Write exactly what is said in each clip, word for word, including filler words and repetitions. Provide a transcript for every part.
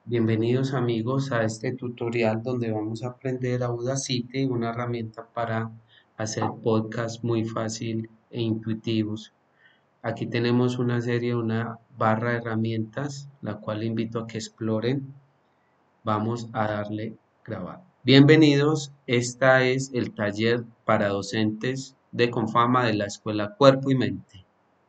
Bienvenidos amigos a este tutorial donde vamos a aprender Audacity, una herramienta para hacer podcasts muy fácil e intuitivos. Aquí tenemos una serie, una barra de herramientas, la cual invito a que exploren. Vamos a darle grabar. Bienvenidos, esta es el taller para docentes de Confama de la Escuela Cuerpo y Mente.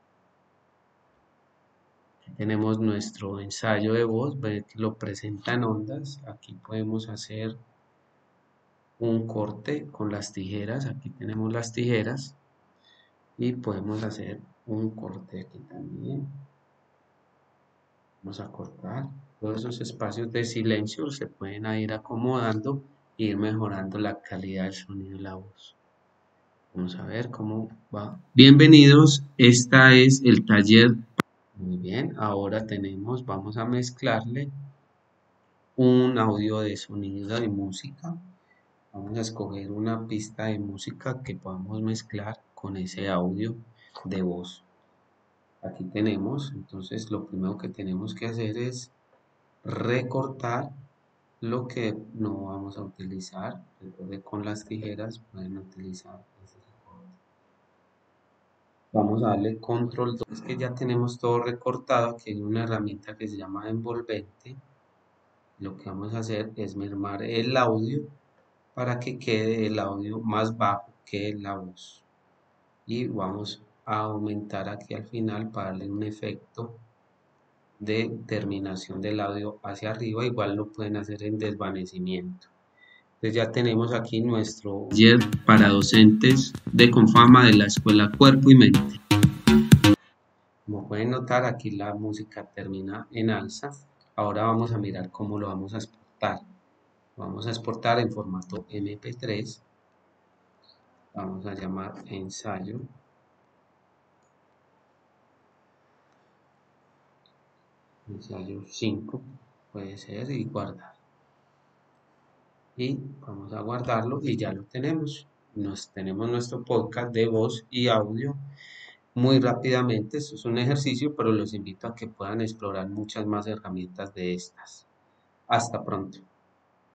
Tenemos nuestro ensayo de voz, ve que lo presenta en ondas. Aquí podemos hacer un corte con las tijeras. Aquí tenemos las tijeras y podemos hacer un corte aquí también. Vamos a cortar. Todos esos espacios de silencio se pueden ir acomodando e ir mejorando la calidad del sonido de la voz. Vamos a ver cómo va. Bienvenidos, esta es el taller. Muy bien, ahora tenemos, vamos a mezclarle un audio de sonido y música. Vamos a escoger una pista de música que podamos mezclar con ese audio de voz. Aquí tenemos, entonces lo primero que tenemos que hacer es recortar lo que no vamos a utilizar. Recuerde, con las tijeras pueden utilizar ese recorte. Vamos a darle control dos. Es que ya tenemos todo recortado. Aquí hay una herramienta que se llama envolvente. Lo que vamos a hacer es mermar el audio para que quede el audio más bajo que la voz. Y vamos a aumentar aquí al final para darle un efecto de terminación del audio hacia arriba. Igual lo pueden hacer en desvanecimiento. Entonces ya tenemos aquí nuestro taller para docentes de Confama de la Escuela Cuerpo y Mente. Como pueden notar, aquí la música termina en alza. Ahora vamos a mirar cómo lo vamos a exportar. Vamos a exportar en formato eme pe tres. Vamos a llamar ensayo. Ensayo cinco. Puede ser y guardar. Y vamos a guardarlo y ya lo tenemos. Nos tenemos nuestro podcast de voz y audio muy rápidamente. Esto es un ejercicio, pero los invito a que puedan explorar muchas más herramientas de estas. Hasta pronto.